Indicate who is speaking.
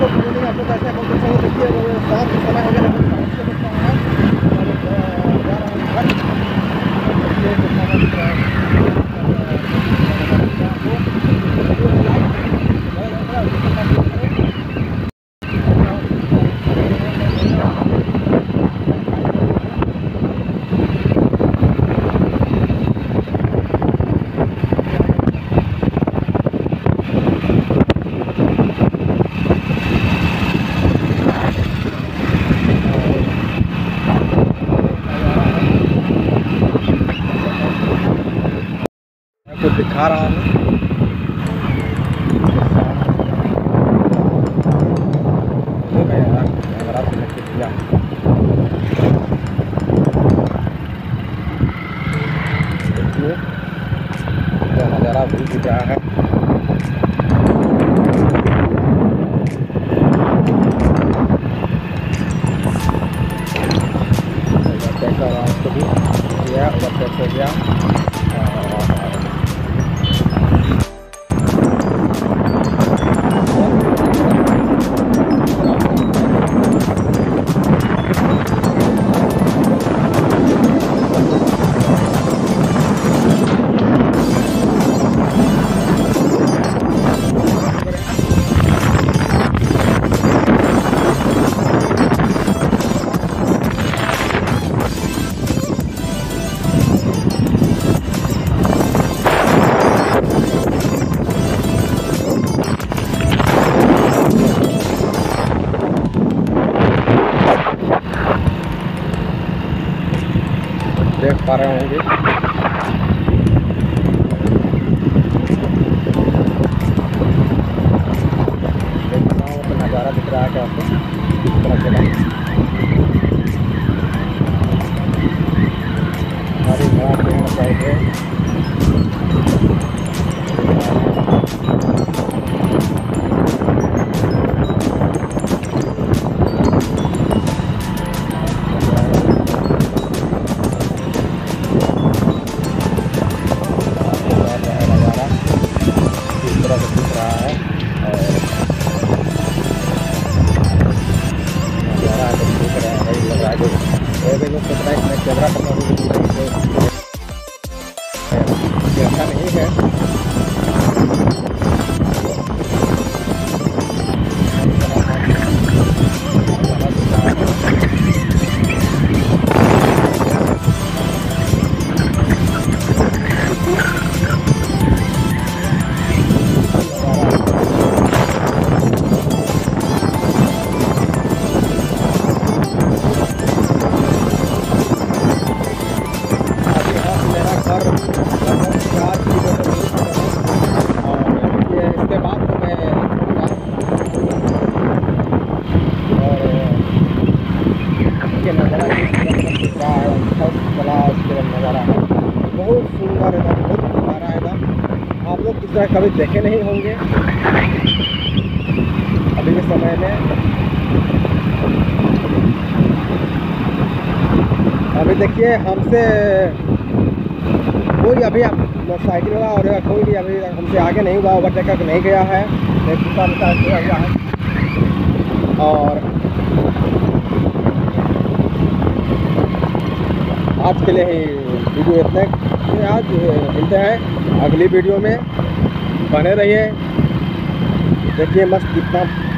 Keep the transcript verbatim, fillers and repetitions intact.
Speaker 1: आपको ट्रेनिंग आप लोग ऐसे बहुत अच्छा हो। देखिए शाम के समय हो गया लगभग साढ़े छः बज रहा है और जा रहा हूँ घर। देखिए कितना मस्त दिख रहा है। तो दिखा रहा हूँ कैमरा से लेके दिया देखिए तो नज़ारा भी दिख रहा है। चेक कर रहा हूँ उसको भी गया उधर चेक हो गया। देख पा रहे होंगे नज़ारा दिख रहा है क्या आपको इस तरह से हमारी घड़ा पेड़ साइड है। कैमरा करना ऐसा नहीं है। नज़ारा है बहुत सुंदर एकदम बहुत प्यारा एकदम। आप लोग इस तरह कभी देखे नहीं होंगे अभी के समय में। अभी देखिए हमसे कोई अभी मोटरसाइकिल वाला और कोई भी अभी हमसे आगे नहीं हुआ, ओवरटेक करके नहीं गया है, कुत्ता मुत्ता हुआ है। और आज के लिए ही वीडियो इतने आज मिलते हैं अगली वीडियो में, बने रहिए। देखिए मस्त कितना